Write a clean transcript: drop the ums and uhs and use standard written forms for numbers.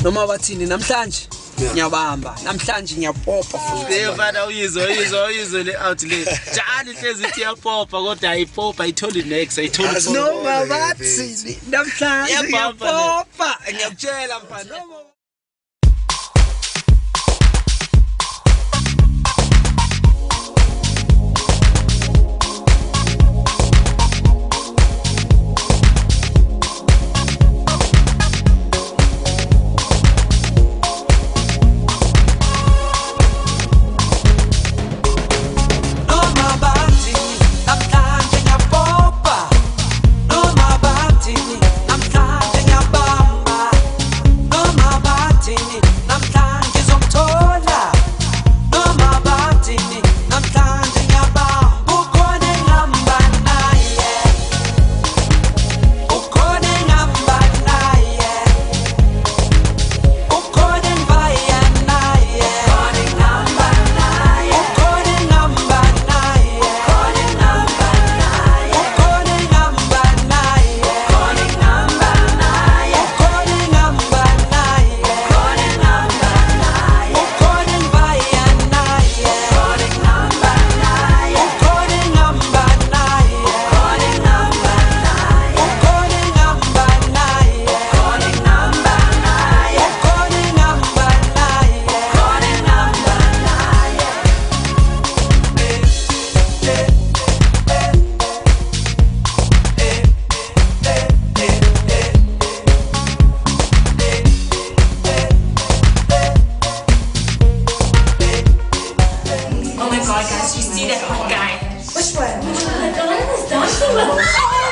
noma bathini namhlanje ngiyabamba namhlanje ngiyapopa futhi Evana uyizwa le out le njalo ihlezi ithi yapopa kodwa ayipopa ayitholi next ayitholi noma bathini namhlanje ngiyapopa ngiyakutshela mfana noma Guys, you see that hot guy? Which one? The one who's dancing with